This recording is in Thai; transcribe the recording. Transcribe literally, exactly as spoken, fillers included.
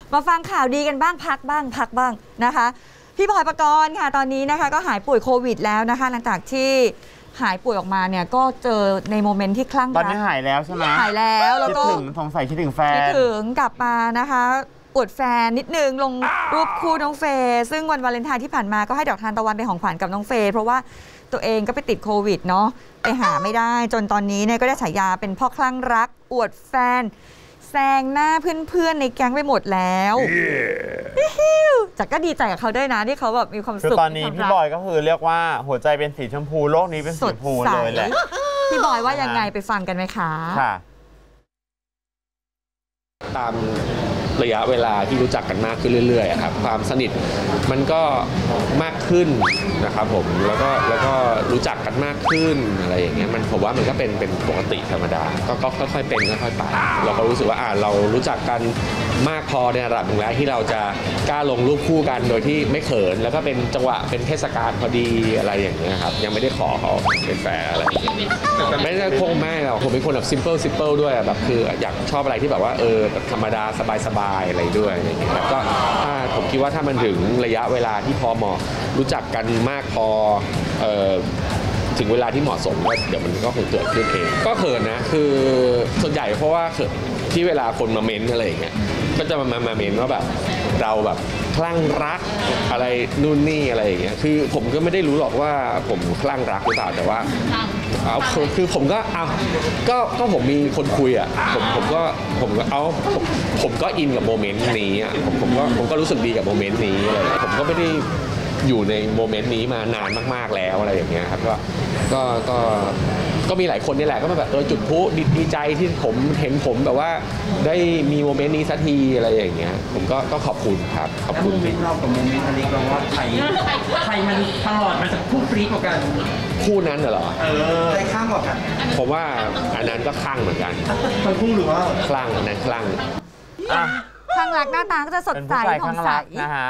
มาฟังข่าวดีกันบ้างพักบ้างพักบ้างนะคะพี่บอยปกรณ์ค่ะตอนนี้นะคะก็หายป่วยโควิดแล้วนะคะหลังจากที่หายป่วยออกมาเนี่ยก็เจอในโมเมนต์ที่คลั่งรักตอนนี้หายแล้วใช่ไหมหายแล้วแล้วก็คิดถึงสงสัยคิดถึงแฟนคิดถึงกลับมานะคะอวดแฟนนิดนึงลงรูปคู่น้องเฟย์ซึ่งวันวาเลนไทน์ที่ผ่านมาก็ให้ดอกทานตะวันเป็นของขวัญกับน้องเฟย์เพราะว่าตัวเองก็ไปติดโควิดเนาะไปหาไม่ได้จนตอนนี้เนี่ยก็ได้ฉายาเป็นพ่อคลั่งรักอวดแฟนแซงหน้าเพื่อนๆในแก๊งไปหมดแล้ว yeah. จักก็ดีใจกับเขาด้วยนะที่เขาแบบมีความสุขคือตอนนี้พี่บอยก็คือเรียกว่าหัวใจเป็นสีชมพูโลกนี้เป็นสีชมพูเลยแหละพี่บอยว่ายังไงไปฟังกันไหมคะค่ะตามระยะเวลาที่รู้จักกันมากขึ้นเรื่อยๆครับความสนิทมันก็มากขึ้นนะครับผมแล้วก็แล้วก็รู้จักกันมากขึ้นอะไรอย่างเงี้ยมันผมว่ามันก็เป็นเป็นปกติธรรมดาก็ก็ค่อยๆเป็นค่อยๆไปเราก็รู้สึกว่าอ่าเรารู้จักกันมากพอในระดับหนึ่งแล้วที่เราจะกล้าลงรูปคู่กันโดยที่ไม่เขินแล้วก็เป็นจังหวะเป็นเทศกาลพอดีอะไรอย่างเงี้ยครับยังไม่ได้ขอเขาเป็นแฟนอะไรไม่ได้คงไม่หรอกผมเป็นคนแบบ simple simple ด้วยแบบคืออยากชอบอะไรที่แบบว่าเออแบบธรรมดาสบายๆอะไรด้วยอะไรอย่างเงี้ยครับก็ถ้าผมคิดว่าถ้ามันถึงระยะเวลาที่พอเหมาะรู้จักกันมากพอเอ่อถึงเวลาที่เหมาะสมก็เดี๋ยวมันก็คงเกิดขึ้นเองก็เขินนะคือส่วนใหญ่เพราะว่าเขินที่เวลาคนมาเม้นอะไรอย่างเงี้ยก็จะมามาเม้นว่าแบบเราแบบคลั่งรักอะไรนู่นนี่อะไรอย่างเงี้ยคือผมก็ไม่ได้รู้หรอกว่าผมคลั่งรักหรือเปล่าแต่ว่าเอาคือผมก็เอาก็ก็ผมมีคนคุยอ่ะผมผมก็ผมก็เอาผมผมก็อินกับโมเมนต์นี้อ่ะผมผมก็ผมก็รู้สึกดีกับโมเมนต์นี้อะไรผมก็ไม่ได้อยู่ในโมเมนต์นี้มานานมากๆแล้วอะไรอย่างเงี้ยครับก็ก็ก็ก็มีหลายคนนี่แหละก็มาแบบเออจุดพลุดีใจที่ผมเห็นผมแบบว่าได้มีโมเมนต์นี้สักทีอะไรอย่างเงี้ยผมก็ก็ขอบคุณครับขอบคุณโมเมนต์เรากับโมเมนต์อเล็กเราว่าใครใครมันตลอดมันจะคู่ฟรีกว่ากันคู่นั้นเหรอเออใครข้างกว่ากันผมว่าอันนั้นก็คลั่งเหมือนกันทั้งคู่หรือว่าคลั่งอันนั้นคลั่งคลั่งรักหน้าตาก็จะสดใสผ่องใสนะฮะ